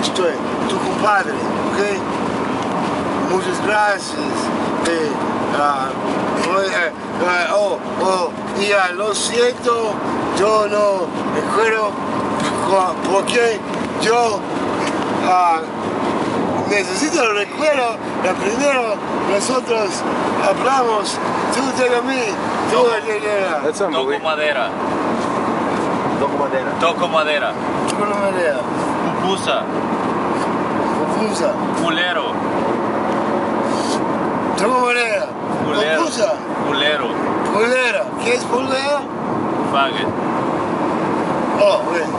estoy, tu compadre, ¿ok? Muchas gracias. Lo siento, yo no recuerdo porque yo necesito el recuerdo. Primero nosotros hablamos, tú de mí, tú de Toco madera. Toco madera. Toco madera. Toco madera. Pupusa. Pupusa. Culero. Toco madera. Culero. Pupusa. Culero. Culera. ¿Qué es culera? Faggot. Oh, bien.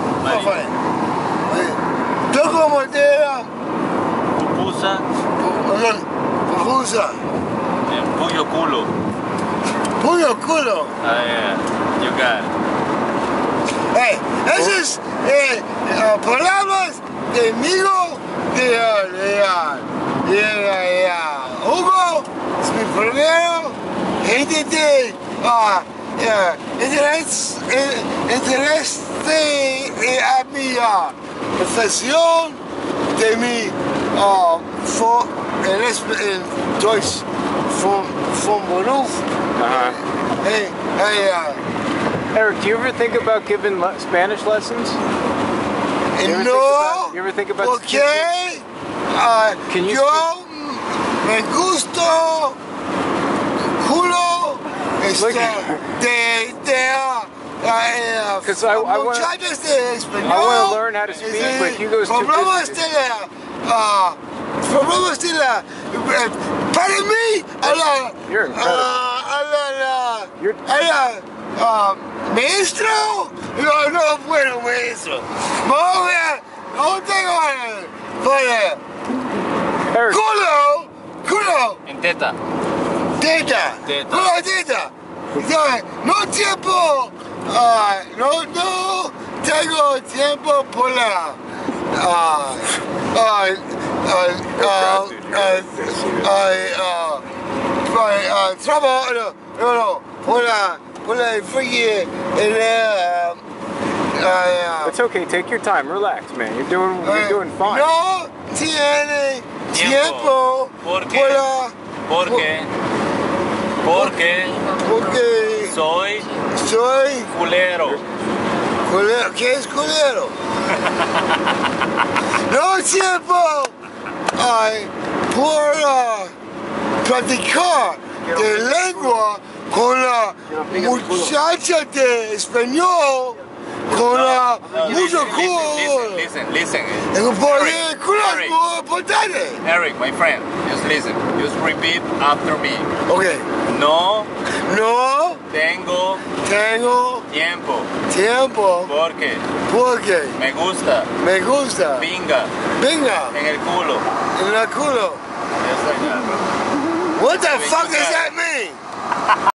Toco madera. Pupusa. Pupusa. Puyo culo. Puyo culo. Yeah. You got it. Hey, esas palabras de amigo de Hugo, es mi primero interés a mi profesión de mi en Deutsch vom Beruf. Eric, do you ever think about giving Spanish lessons? No, you ever think about porque Can you yo me gusto culo because I want to learn how to speak, but Hugo's too busy. Para mí, You're incredible. Maestro, no puedo, maestro. No tengo para Eric, culo, En teta. teta, teta. No tiempo, no tengo tiempo para trabajo, para freaking it's okay. Take your time. Relax, man. You're doing fine. No tiene tiempo Porque soy culero. Culero. ¿Qué es culero? No tiempo por practicar de lengua con la muchacha de español, con la mucho culo. Listen. Eric, my friend, just listen. Just repeat after me. Okay. No Tengo tiempo. Porque Me gusta. Pinga. En el culo. En el culo. Yes, I got it. What the fuck does that mean?